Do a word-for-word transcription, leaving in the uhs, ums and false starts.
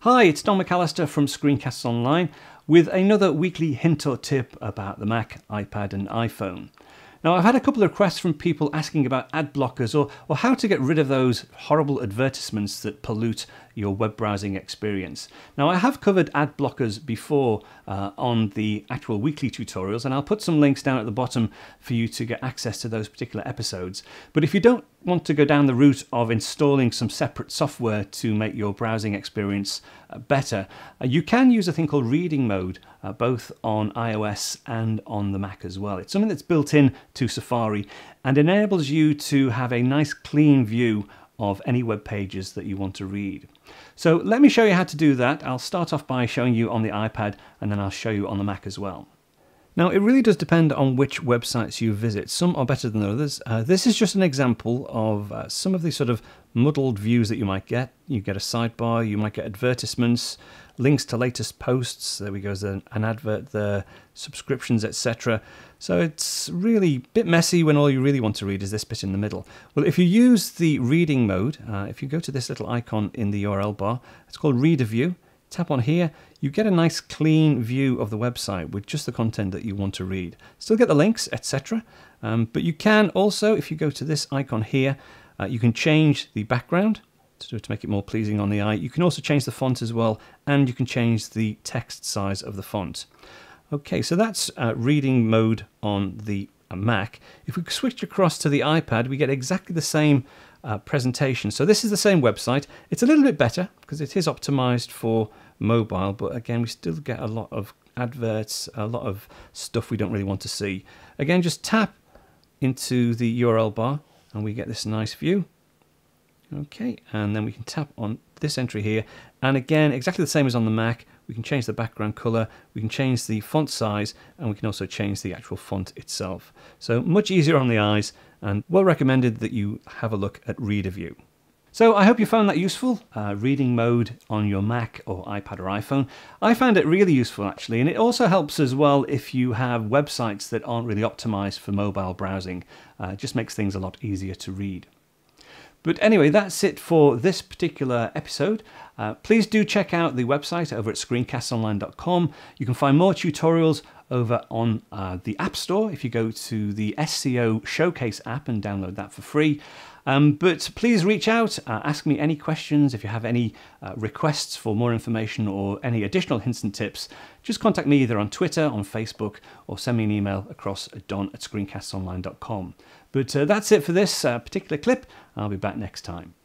Hi, it's Don McAllister from Screencasts Online with another weekly hint or tip about the Mac, iPad and iPhone. Now, I've had a couple of requests from people asking about ad blockers or, or how to get rid of those horrible advertisements that pollute your web browsing experience. Now, I have covered ad blockers before uh, on the actual weekly tutorials, and I'll put some links down at the bottom for you to get access to those particular episodes. But if you don't want to go down the route of installing some separate software to make your browsing experience uh, better, uh, you can use a thing called reading mode, uh, both on iOS and on the Mac as well. It's something that's built in to Safari and enables you to have a nice clean view of any web pages that you want to read. So let me show you how to do that. I'll start off by showing you on the iPad and then I'll show you on the Mac as well. Now, it really does depend on which websites you visit. Some are better than others. Uh, this is just an example of uh, some of the sort of muddled views that you might get. You get a sidebar, you might get advertisements, links to latest posts. There we go, there's an, an advert there, subscriptions, et cetera. So it's really a bit messy when all you really want to read is this bit in the middle. Well, if you use the reading mode, uh, if you go to this little icon in the U R L bar, it's called Reader View. Tap on here, you get a nice clean view of the website with just the content that you want to read. Still get the links, et cetera. Um, but you can also, if you go to this icon here, uh, you can change the background to, to make it more pleasing on the eye. You can also change the font as well, and you can change the text size of the font. Okay, so that's uh, reading mode on the uh, Mac. If we switch across to the iPad, we get exactly the same uh, presentation. So this is the same website. It's a little bit better because it is optimized for mobile, but again, we still get a lot of adverts, a lot of stuff we don't really want to see. Again, just tap into the U R L bar and we get this nice view. Okay, and then we can tap on this entry here, and again, exactly the same as on the Mac, we can change the background color, we can change the font size, and we can also change the actual font itself. So much easier on the eyes, and well recommended that you have a look at Reader View. So I hope you found that useful, uh, reading mode on your Mac or iPad or iPhone. I found it really useful actually, and it also helps as well if you have websites that aren't really optimized for mobile browsing. Uh, it just makes things a lot easier to read. But anyway, that's it for this particular episode. Uh, please do check out the website over at screencasts online dot com. You can find more tutorials over on uh, the App Store if you go to the S C O Showcase app and download that for free. Um, but please reach out, uh, ask me any questions. If you have any uh, requests for more information or any additional hints and tips, just contact me either on Twitter, on Facebook, or send me an email across at don at screencasts online dot com. But uh, that's it for this uh, particular clip. I'll be back next time.